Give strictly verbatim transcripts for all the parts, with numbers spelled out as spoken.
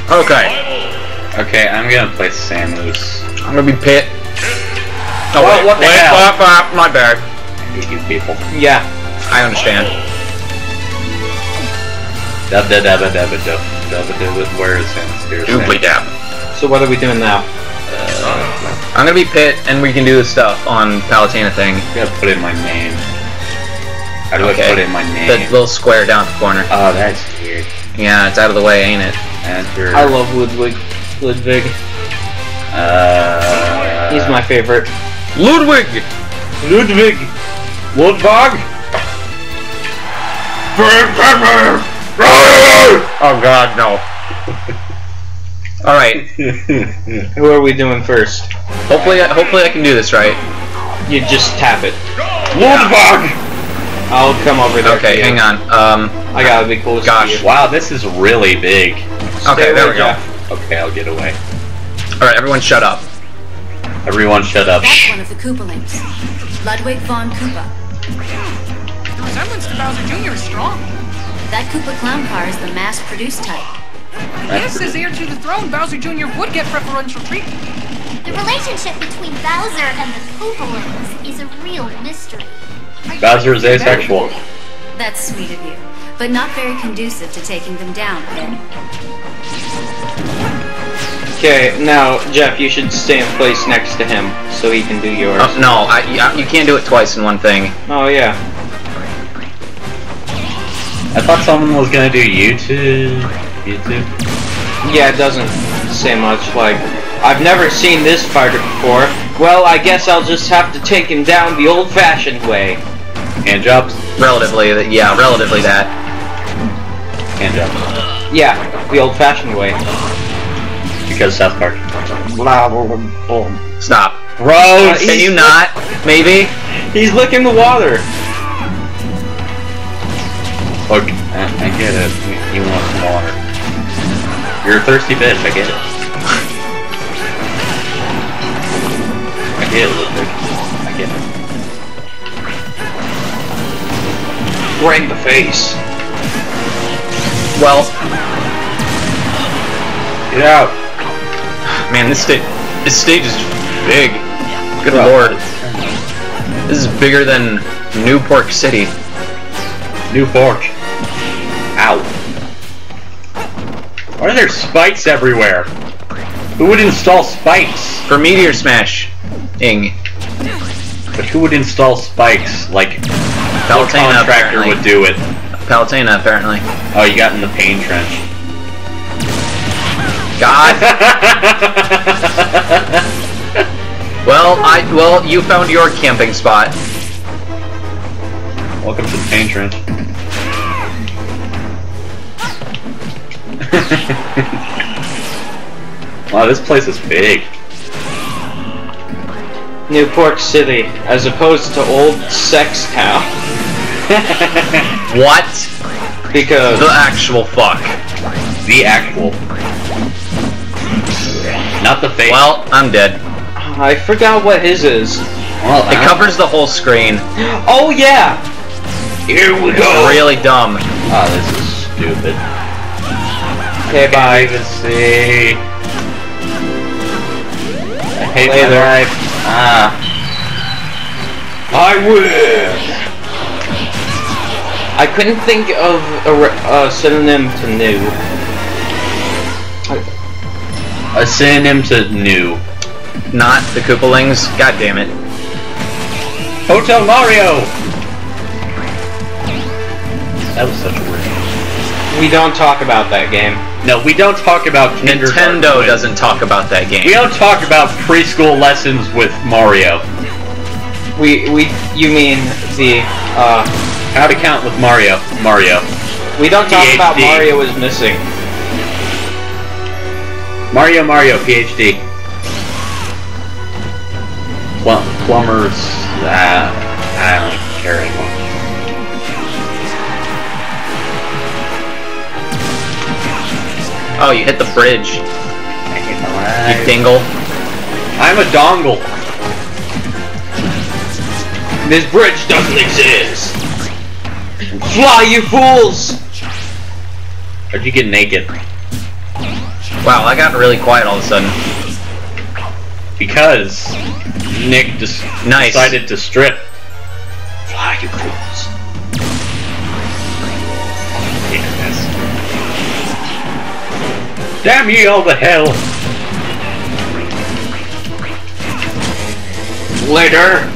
Okay. Okay, I'm gonna play Samus. I'm gonna be Pit. Oh, What- wait, what the wait, hell? uh, uh, my bad. I hate you people. Yeah, I understand. Dub da dabba dabba dub. Dabba dabba. Where is Samus? Here's Doobly Samus. dab. So what are we doing now? Uh, I'm gonna be Pit, and we can do the stuff on Palutena thing. I gotta put in my name. How do Okay. I put in my name? The little square down at the corner. Oh, that's weird. Yeah, it's out of the way, ain't it? Enter. I love Ludwig. Ludwig. Uh. He's my favorite. Ludwig! Ludwig. Ludwig. Oh god, no. Alright, Who are we doing first? hopefully, hopefully I can do this right. You just tap it. Ludwig. I'll come over there. Okay, to you. hang on. Um, I gotta be close Gosh. to you. Wow, this is really big. okay, Stay there away, we go. Jeff. Okay, I'll get away. Alright, everyone shut up. Everyone, shut up. That's one of the Koopalings. Ludwig von Koopa. The resemblance to Bowser Junior is strong. That Koopa clown car is the mass-produced type. Yes, as heir to the throne, Bowser Junior would get preferential treatment. The relationship between Bowser and the Koopalings is a real mystery. Bowser is asexual. That's sweet of you, but not very conducive to taking them down, Pit. Okay, now Jeff, you should stay in place next to him so he can do yours. Oh, no, I, I, you can't do it twice in one thing. Oh yeah. I thought someone was gonna do YouTube. YouTube. Yeah, it doesn't say much. Like, I've never seen this fighter before. Well, I guess I'll just have to take him down the old-fashioned way. Hand jobs. Relatively, that- yeah, relatively that. Hand jobs. Yeah, the old-fashioned way. Because South Park. Stop. Gross. Can you not? Maybe? He's licking the water. Look, I, I get it. You, you want some water. You're a thirsty bitch. I get it. I get it, Ludwig. I get it. Right in the face. Well, Get out. man, this stage, this stage is big. Good Well, lord. This is bigger than New Pork City. New pork. Ow. Why are there spikes everywhere? Who would install spikes? For Meteor Smash. Ing. But who would install spikes? Like, what Palutena, contractor apparently. would do it? Palutena, apparently. Oh, you got in the pain trench. God. Well, I, well, you found your camping spot. Welcome to the pain trench. Wow, this place is big. Newport City, as opposed to Old Sex Town. What? Because The actual fuck. The actual. Not the face. Well, I'm dead. I forgot what his is. well It covers the whole screen. Oh yeah! Here we It's go. really dumb. Oh, this is stupid. Okay, bye. Can't even see. I hate Later. my life. Ah. I wish. I couldn't think of a, re- a synonym to new. A synonym to new. Not the Koopalings. God damn it. Hotel Mario. That was such a weird. We don't talk about that game. No, we don't talk about kindergarten Nintendo with- doesn't talk about that game. We don't talk about preschool lessons with Mario. We we you mean the uh How to count with Mario. Mario. we don't talk about P H D. Mario is missing. Mario Mario P H D. Plum plumbers. Uh, I don't care anymore. Oh, you hit the bridge. I hate my You life. dingle. I'm a dongle. This bridge doesn't exist. Fly, you fools! How'd you get naked? Wow, I got really quiet all of a sudden. Because Nick just Nice. decided to strip. Fly, you fools. Yes. Damn ye all to hell! Later.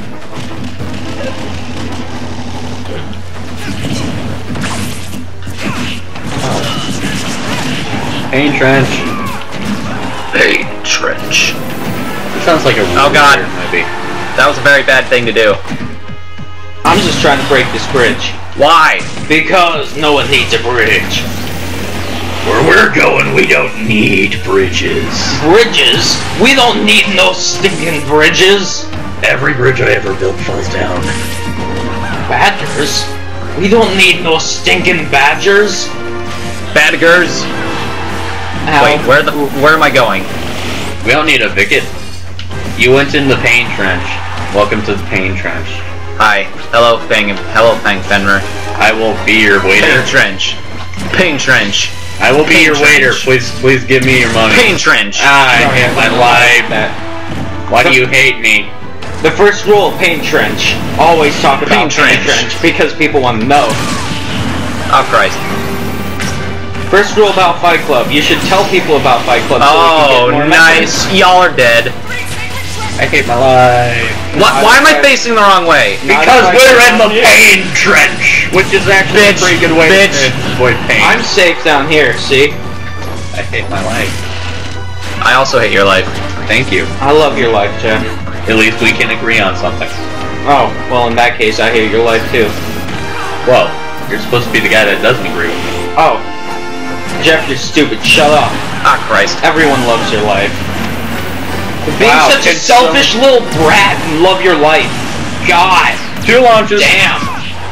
Pain trench. Pain trench. It sounds like a really Oh, God. weird movie. That was a very bad thing to do. I'm just trying to break this bridge. Why? Because no one needs a bridge. Where we're going, we don't need bridges. Bridges? We don't need no stinking bridges. Every bridge I ever built falls down. Badgers? We don't need no stinking badgers. Badgers. Ow. Wait, where the where am I going? We don't need a Vicket. You went in the pain trench. Welcome to the pain trench. Hi. Hello, Fang. Hello, Fang Fenrir. I will be your waiter. Pain trench. Pain trench. I will be Pain your trench. waiter. Please, please give me your money. Pain trench. Ah, I hate my life. That. Why do you hate me? The first rule of Pain Trench. Always talk about Pain Pain Trench. Trench because people want to know. Oh Christ. First rule about Fight Club. You should tell people about Fight Club so Oh, we can get more nice. Y'all are dead. I hate my life. Why, why am I facing the wrong way? Because we're in the pain trench, which is actually Bitch, a pretty good way bitch. to avoid pain. I'm safe down here, see? I hate my life. I also hate your life. Thank you. I love your life, Jeff. At least we can agree on something. Oh, well in that case, I hate your life too. Well, you're supposed to be the guy that doesn't agree with me. Oh. Jeff, you're stupid. Shut up. Ah Christ. Everyone loves your life. Being Wow, such a can selfish little brat and love your life. God. Two launches. Damn.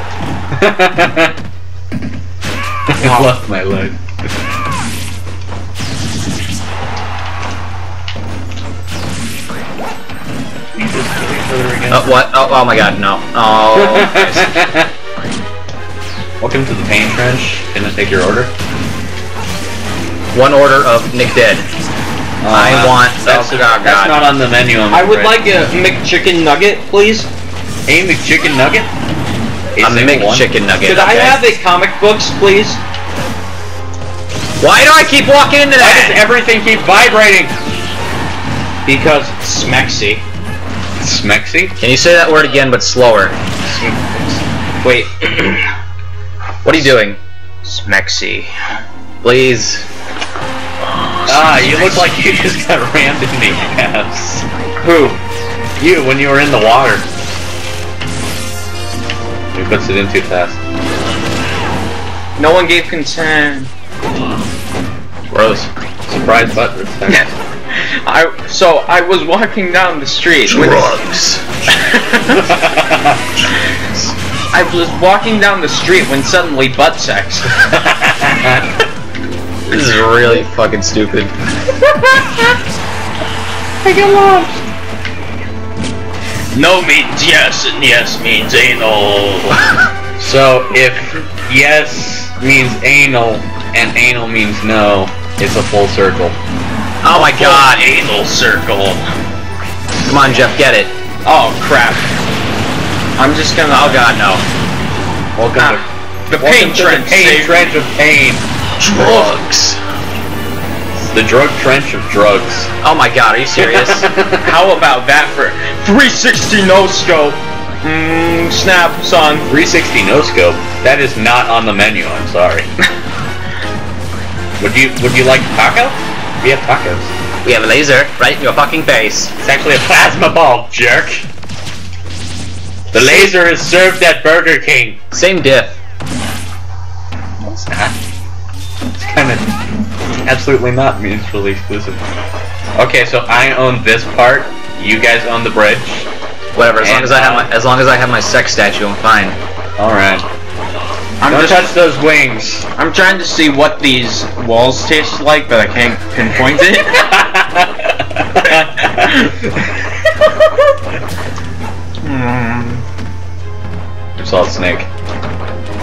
I love my life. Oh, what? Oh, oh my god, no. Oh, Christ. Welcome to the pain trench. Can I take your order? One order of Nick Dead. I Uh, want... That's, oh, that's God. not on the menu. I'm I would afraid. like a McChicken nugget, please. a McChicken nugget. A A single one? McChicken nugget. Could I okay. have a comic books, please? Why do I keep walking into Why does that? everything keep vibrating? Because it's smexy. Smexy? Can you say that word again, but slower? Wait. What are you doing? Smexy. Please. Ah, you look like you just got rammed in the ass. Who? You, when you were in the water. He puts it in too fast. No one gave consent. Gross. Surprise button. I so I was walking down the street. when- Drugs. I was walking down the street when suddenly butt sex. This is really fucking stupid. I get lost. No means yes, and yes means anal. So, if yes means anal, and anal means no, it's a full circle. Oh my god. Anal circle. Come on, Jeff, get it. Oh crap. I'm just gonna. Oh god, no. Welcome Ah, to the welcome pain to trench. the pain saved- trench of pain. Drugs. The drug trench of drugs. Oh my god, are you serious? How about that for three sixty no scope? Mmm, snap, son. three sixty no scope. That is not on the menu. I'm sorry. would you Would you like taco? We have tacos. We have a laser right in your fucking face. It's actually a plasma bulb, jerk. The laser is served at Burger King. Same diff. It's not. It's kind of absolutely not mutually exclusive. Okay, so I own this part. You guys own the bridge. Whatever, as long And, as I have uh, my as long as I have my sex statue, I'm fine. All right. I'm Don't just, touch those wings. I'm trying to see what these walls taste like, but I can't pinpoint it. It's Solid Snake.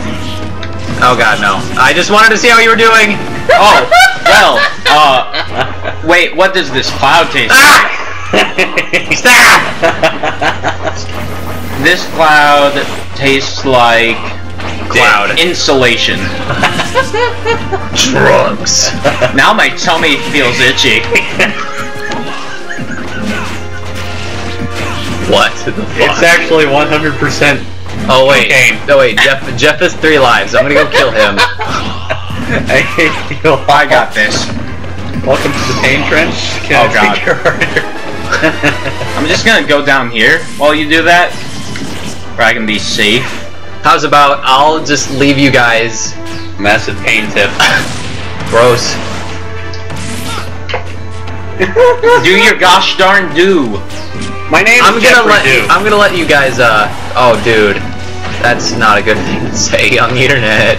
Oh god, no. I just wanted to see how you were doing. Oh, well, uh, Wait, what does this cloud taste Ah! Stop! like? This cloud tastes like Cloud. insulation. Drugs. Now my tummy feels itchy. What the fuck? It's actually one hundred percent. Oh wait, cocaine. no wait, Jeff. Jeff has three lives. I'm gonna go kill him. I hate you. I got this. Welcome to the pain trench. Can Oh, I God. take your order? I'm just gonna go down here while you do that, where I can be safe. How's about I'll just leave you guys. Massive pain tip. Gross. Do your gosh darn do. My name's I'm gonna Jeffrey let Dew. I'm gonna let you guys. Uh oh, dude, that's not a good thing to say on the internet.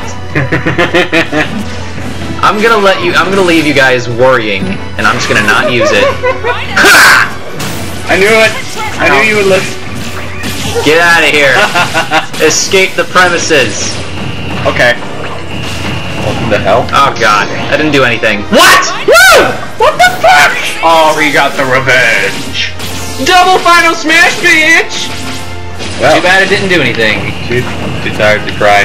I'm gonna let you. I'm gonna leave you guys worrying, and I'm just gonna not use it. Ha! I knew it. I knew you would listen. Get out of here. Escape the premises. Okay. Welcome to hell. Oh god, I didn't do anything. What? Woo! What the fuck? Oh, we got the revenge. Double final smash, bitch! Well, Too bad it didn't do anything. Too, too tired to cry.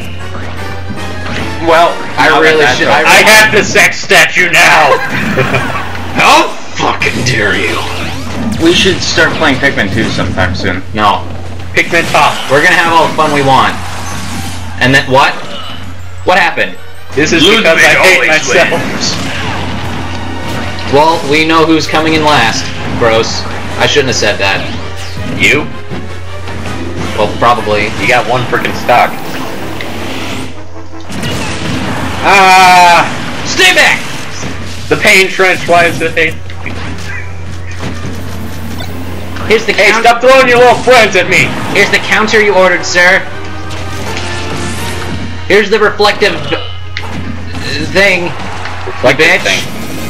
Well, I now that really that's should- over- I- I have the sex statue now. How fucking dare you? We should start playing Pikmin two sometime soon. No. Pikmin top. We're gonna have all the fun we want. And then what? What happened? This is Ludwig because I hate always myself. wins. Well, we know who's coming in last. Gross. I shouldn't have said that. You? Well, probably. You got one freaking stock. Ah! Stay back! The pain trench. Why is it hate? Here's the Hey, count- stop throwing your little friends at me. Here's the counter you ordered, sir. Here's the reflective uh, thing. Like bitch. this thing.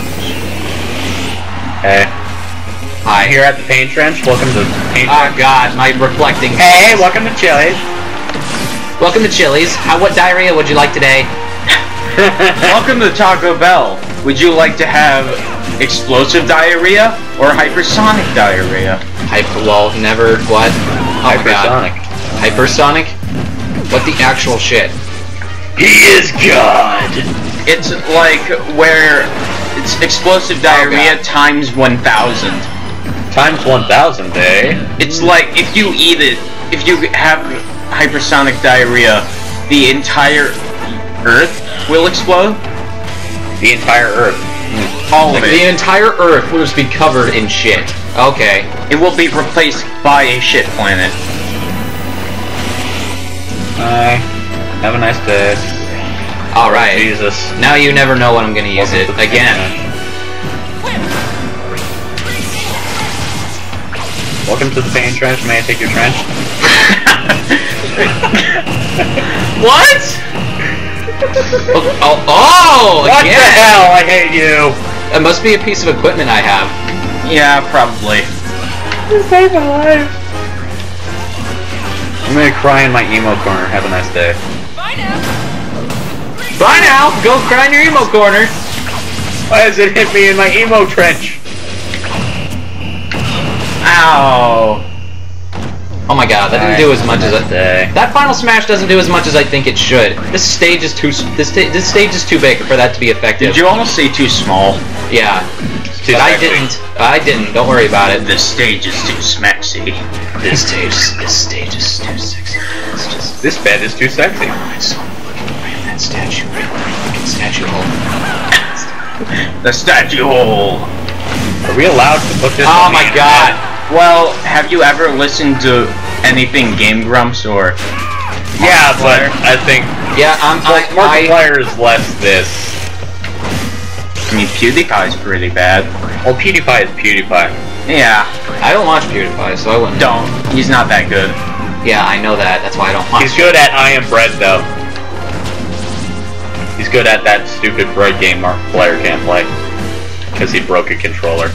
Hey. Hi. Here at the pain trench. Welcome to the pain Oh trench. god, my reflecting. Hey, welcome to Chili's. Welcome to Chili's. How? What diarrhea would you like today? Welcome to Taco Bell. Would you like to have explosive diarrhea or hypersonic diarrhea? Hyper. Well, never. What? Oh my god. Hypersonic. Hypersonic? What the actual shit? He is God. It's like where it's explosive diarrhea God. times one thousand. Times one thousand, eh? It's like if you eat it, if you have hypersonic diarrhea, the entire Earth will explode. The entire Earth. All Like of the it. entire Earth will just be covered in shit. Okay. It will be replaced by a shit planet. Bye. Have a nice day. All right. Jesus. Now you never know when I'm gonna use Welcome it to the again. pain trench. Welcome to the pain trench. May I take your trench? What? oh, oh, oh What again. the hell? I hate you. It must be a piece of equipment I have. Yeah, probably. You saved my life. I'm gonna cry in my emo corner. Have a nice day. Bye now. Bye now. Go cry in your emo corner. Why does it hit me in my emo trench? Ow. Oh my god, that didn't do as much as I. Day. That final smash doesn't do as much as I think it should. This stage is too. This sta this stage is too big for that to be effective. Did you almost say too small? Yeah. too But I sexy. didn't. I didn't. Don't worry about it. This stage is too smaxy. This stage. This stage is too sexy. It's just. This bed is too sexy. It's so fucking right. That statue. Right. Fucking statue hole. The statue hole. Are we allowed to put this Oh on the my internet? god. Well, have you ever listened to anything Game Grumps or? Yeah, but I think Yeah, I'm. I, well, I, Markiplier is less this. I mean, PewDiePie's pretty bad. Well, PewDiePie is PewDiePie. Yeah, I don't watch PewDiePie, so I wouldn't. don't. He's not that good. Yeah, I know that. That's why I don't watch. He's good at I Am Bread, though. He's good at that stupid bread game Markiplier can't play. Because he broke a controller.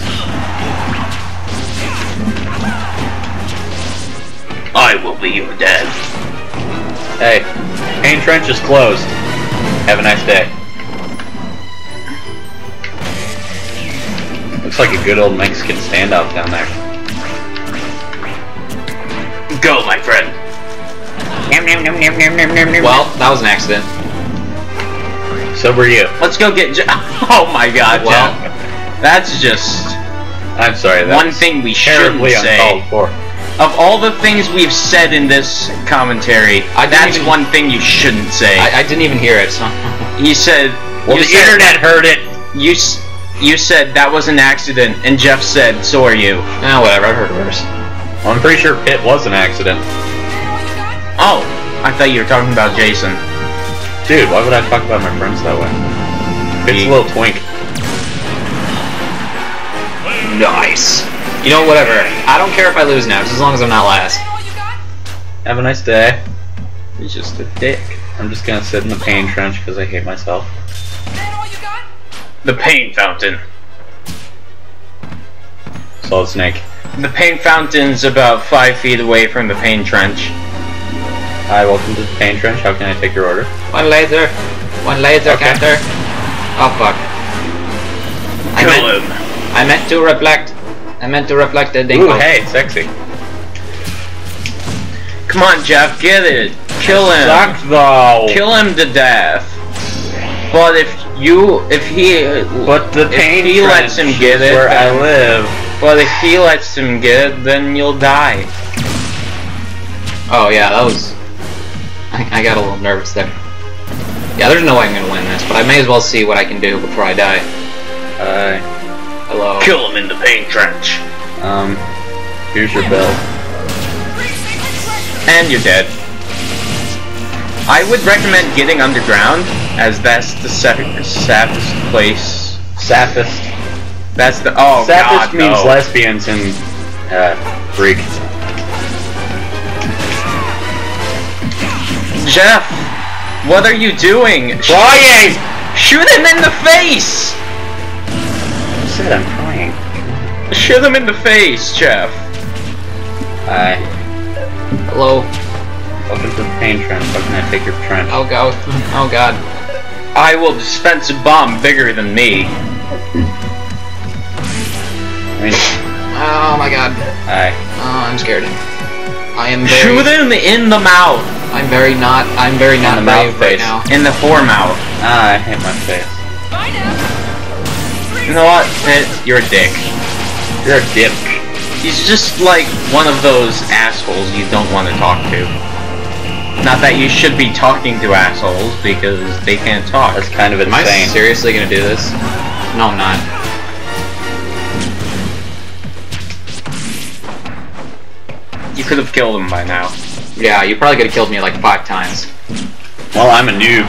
I will be your dad. Hey, Pain Trench is closed. Have a nice day. Looks like a good old Mexican standoff down there. Go, my friend. Well, that was an accident. So were you. Let's go get. Je oh my God, Well, Jeff. That's just I'm sorry, that one was thing we shouldn't terribly say. uncalled for. Of all the things we've said in this commentary, I didn't that's even- one thing you shouldn't say. I, I didn't even hear it. So. You said. Well, you the said, internet heard it. You s- you said that was an accident, and Jeff said, "So are you." Ah, whatever. I've heard worse. Well, I'm pretty sure Pit was an accident. Oh, I thought you were talking about Jason. Dude, why would I talk about my friends that way? Pit's a little twink. Nice. You know, whatever. I don't care if I lose now, just as long as I'm not last. Have a nice day. He's just a dick. I'm just gonna sit in the pain trench because I hate myself. The pain fountain. Solid Snake. The pain fountain's about five feet away from the pain trench. Hi, welcome to the pain trench. How can I take your order? One laser. One laser Okay. counter. Oh fuck. I Kill meant, him. I meant to reflect. I meant to reflect the dingo. Ooh, hey, sexy. Come on, Jeff, get it. Kill him. Suck though. Kill him to death. But if you, if he, But the if pain he trench lets him get is it, where I then- live. But if he lets him get it, then you'll die. Oh yeah, that was. I, I got a little nervous there. Yeah, there's no way I'm gonna win this, but I may as well see what I can do before I die. Hi. Hello. Kill him in the pain trench. Um, here's your bill. And you're dead. I would recommend getting underground, as that's the saf- safest place. Sappist. That's the oh Sappist god means no. lesbians in uh, Greek. Jeff, what are you doing? Crying! Shoot him in the face! I said I'm crying. Shoot him in the face, Jeff. Hi. Hello. Welcome to the pain trench. How can I take your trench? Oh god. Oh god. I will dispense a bomb bigger than me. I mean, Oh my god. hi. Oh, I'm scared. I am very. Shoot him in the mouth. I'm very not. I'm very not the mouth brave right face. now. In the foremouth. Ah, I hate my face. You know what? Pitt, you're a dick. You're a dip. He's just like one of those assholes you don't want to talk to. Not that you should be talking to assholes, because they can't talk. That's kind of Am I insane. seriously gonna do this? No, I'm not. You could have killed him by now. Yeah, you probably could have killed me like five times. Well, I'm a noob.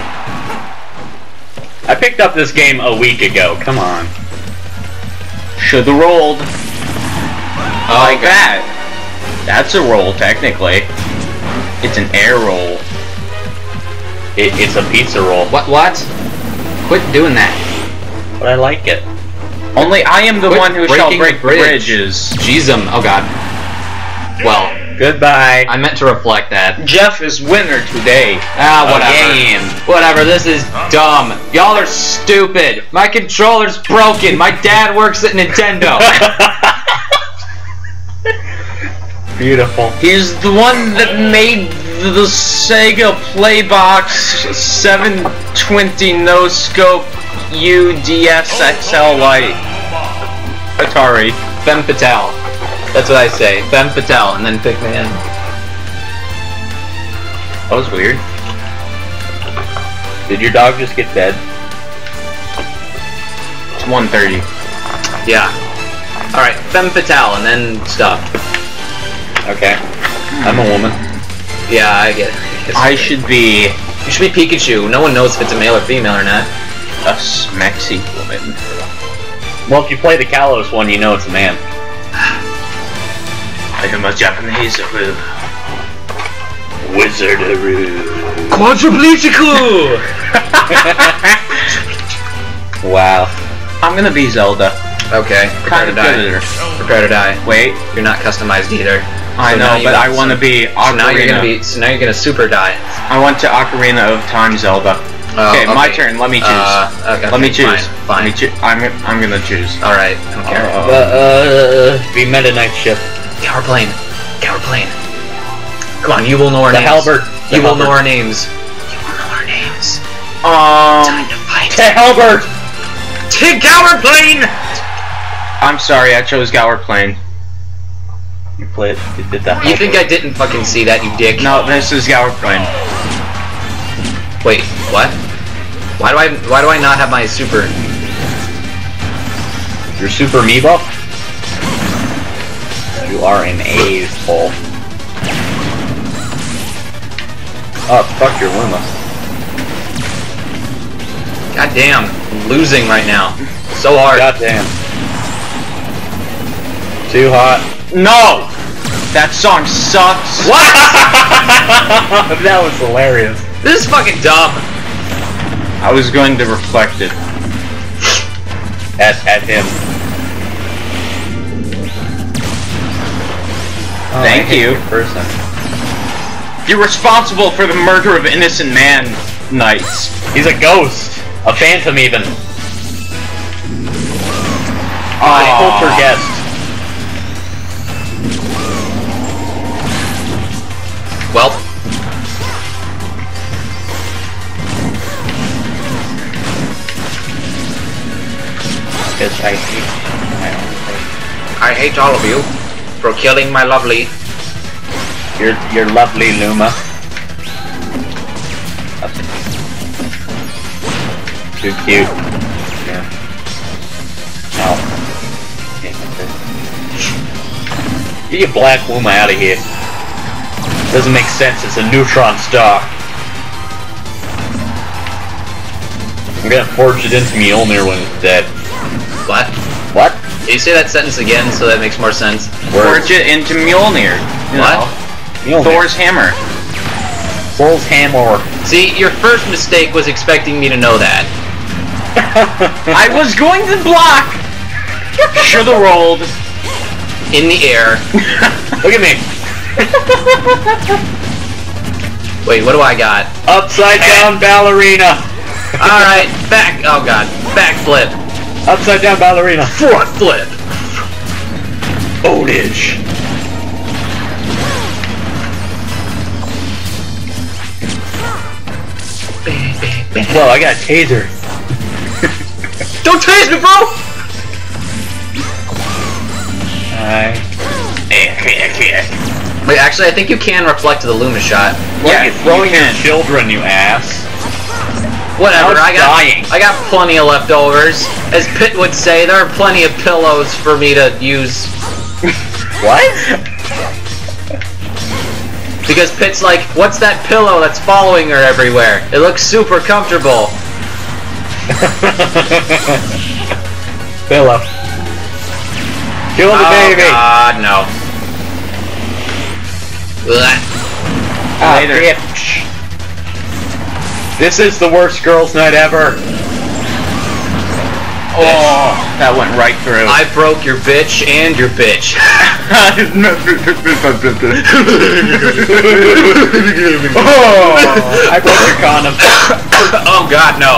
I picked up this game a week ago. Come on. Should have rolled. Oh, like God. that. That's a roll, technically. It's an air roll. It, it's a pizza roll, What? What? Quit doing that. but I like it. Only I am the Quit one who shall breaking break the bridge. bridges. Jeezum. Oh god. Well, Goodbye. I meant to reflect that. Jeff is winner today. Ah, whatever. Again. Whatever, this is dumb. Y'all are stupid. My controller's broken. My dad works at Nintendo. Beautiful. He's the one that made the Sega Playbox seven twenty No Scope U D S X L Lite. Atari. Femme Fatale. That's what I say. Femme Fatale, and then pick me in. That was weird. Did your dog just get dead? It's one thirty. Yeah. Alright, Femme Fatale, and then stuff. Okay. I'm a woman. Yeah, I get it. I guess. I should be You should be Pikachu. No one knows if it's a male or female or not. a smexy woman. Well, if you play the Kalos one, you know it's a man. I am a Japanese Wizardaroo. Quadrupletical! Wow. I'm gonna be Zelda. Okay, prepare Kind to of die. good at her. Prepare to die. Wait, You're not customized either. I So now know, you but got I want to some- be So now you're gonna Ocarina. be. So now you're gonna super die. I want to Ocarina of Time Zelda. Oh, Okay, my turn. Let me choose. Uh, okay, Let me okay, choose. Fine. Let me choo- I'm I'm gonna choose. All right. I don't care. Uh, uh, be Meta Knight ship. Tower plane. Tower plane. Come on, you will know our The names. Halberd. You The will know Halberd. our names. You will know our names. Um, Time to fight. The Halberd! Take Tower plane. I'm sorry, I chose Gower Plane. You played. You did that. You think I didn't fucking see that, you dick? No, this is Gower Plane. Wait, what? Why do I why do I not have my super? Your Super Meebo? You are an a-hole. Oh, fuck your Luma. God damn, I'm losing right now. So hard. Goddamn. Too hot. No! That song sucks. What? That was hilarious. This is fucking dumb. I was going to reflect it. At, at him. Oh, Thank I hate you. your person. You're responsible for the murder of innocent man, Knights. He's a ghost. A phantom even. Aw. I culture guest. Well, Because I hate my own face. I hate all of you for killing my lovely. You're, you're lovely, Luma. Too cute. Yeah. Ow. Get your black Luma out of here. Doesn't make sense, it's a neutron star. I'm gonna forge it into Mjolnir when it's dead. What? What? Can you say that sentence again so that makes more sense? Forge it into Mjolnir. You What? know, Mjolnir. Thor's hammer. Thor's hammer. See, your first mistake was expecting me to know that. I was going to block. Shoulda rolled. In the air. Look at me. Wait, what do I got? Upside down ballerina. Alright, back. Oh god. Backflip. Upside down ballerina. Front flip. Ownage. Well, I got a taser. Don't tase me, bro! I. Wait, actually, I think you can reflect to the Luma shot. Why Yeah, are you throwing you your can. children, you ass? Whatever, I I was got dying. I got plenty of leftovers. As Pitt would say, there are plenty of pillows for me to use. What? Because Pitt's like, what's that pillow that's following her everywhere? It looks super comfortable. Pillow. Kill the Oh baby. god, no. Ugh. Ah, Later. bitch. This is the worst girls' night ever. Oh, that went right through. I broke your bitch and your bitch. Oh, I broke your condom. Oh god, no.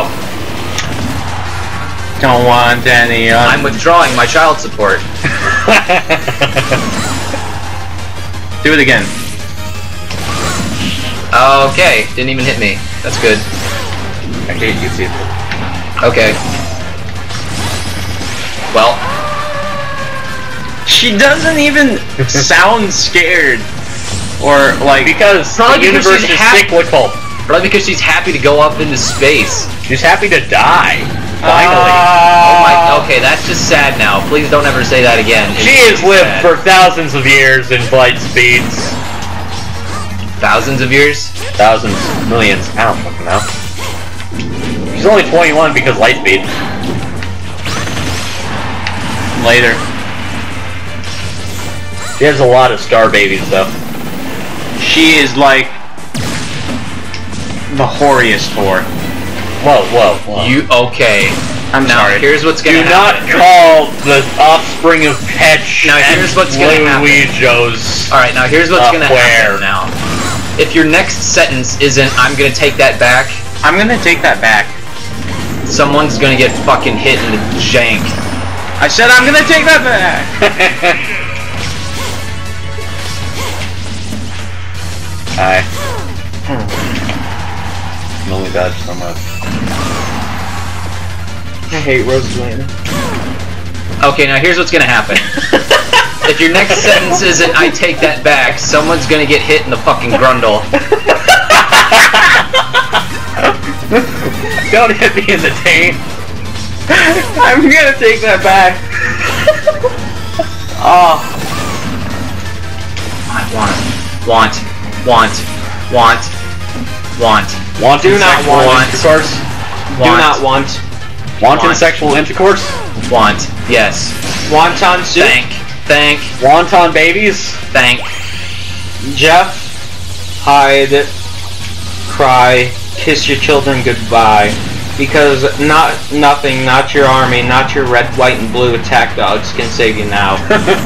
Don't want any. Uh, I'm withdrawing my child support. Do it again. Okay, didn't even hit me. That's good. I hate you, Caesar. Okay. Well, She doesn't even sound scared. Or, like... Because Probably the because universe she's is happy- cyclical. probably because she's happy to go up into space. She's happy to die. Finally. Oh my, okay, that's just sad now. Please don't ever say that again. It's She has really lived sad. for thousands of years in flight speeds. thousands of years? Thousands, millions, I don't fucking know. She's only twenty-one because light speed. Later. She has a lot of star babies though. She is like... the whoriest whore. Whoa, whoa, whoa. You okay? I'm Now sorry. here's what's gonna Do not happen. call the offspring of Ketch Now, and here's what's gonna happen. Luigi's. All right, now here's what's Uh, gonna where? happen. Now, if your next sentence isn't "I'm gonna take that back," I'm gonna take that back. Someone's gonna get fucking hit in the jank. I said I'm gonna take that back! I can only dodge so much. I hate Rosalina. Okay, now here's what's gonna happen. If your next sentence isn't "I take that back," someone's gonna get hit in the fucking grundle. Don't hit me in the taint. I'm gonna take that back. Oh. I want, want, want, want, want. Wanton Do not sexual want. intercourse? Do not want. Wanton Want. sexual intercourse? Want. Yes. Wonton soup. Thank. Thank. Wonton babies? Thank. Jeff, hide, cry, kiss your children goodbye. Because not nothing, not your army, not your red, white, and blue attack dogs can save you now.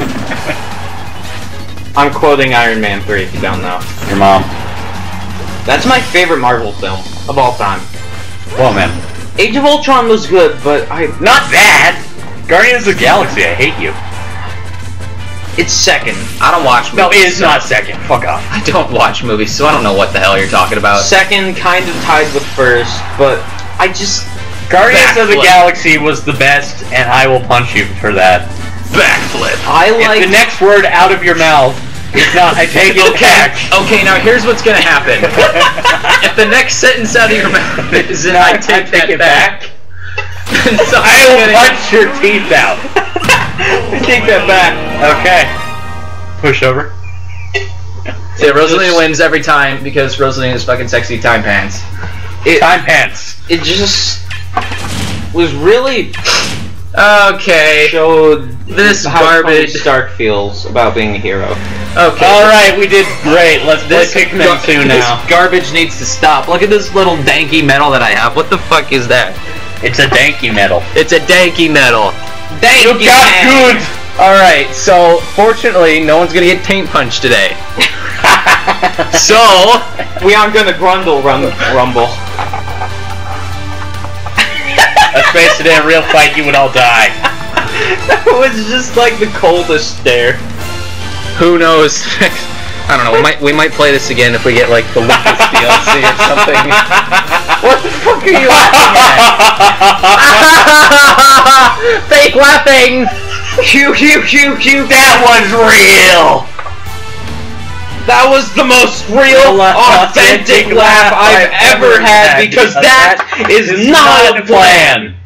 I'm quoting Iron Man three if you don't know. Your mom. That's my favorite Marvel film of all time. Well, man. Age of Ultron was good, but I... Not that! Guardians of the Galaxy, I hate you. It's second. I don't watch movies. No, it is so- not second. Fuck off. I don't watch movies, so I don't know what the hell you're talking about. Second, kind of tied with first, but I just... Guardians of the Backflip. Galaxy was the best, and I will punch you for that. Backflip. I If like... the next word out of your mouth is not, I take it back. Okay, now here's what's gonna happen. If the next sentence out of your mouth isn't "I take, take that it back," then I someone's will gonna punch your teeth out. Take that back. Okay. Push over. Yeah, Rosalina wins every time because Rosalina's fucking sexy time pants. It, Time pants. it just was really Okay. showed This how Tony garbage. Stark feels about being a hero. Okay. Alright, we did great. Let's play This, Pikmin gar- two this now. garbage needs to stop. Look at this little danky metal that I have. What the fuck is that? It's a danky medal. It's a danky metal. You got good! Alright, so fortunately, no one's gonna get taint punched today. So, We aren't gonna grundle rum rumble. Let's face it, in a real fight, you would all die. That was just like the coldest stare. who knows? I don't know. We might we might play this again if we get like the Lucas D L C or something. What the fuck are you laughing at? Fake laughing. Pew pew pew pew. That was real! That was the most real, Real, authentic authentic laugh laugh I've I've ever ever had had, because because that that is is not not a plan.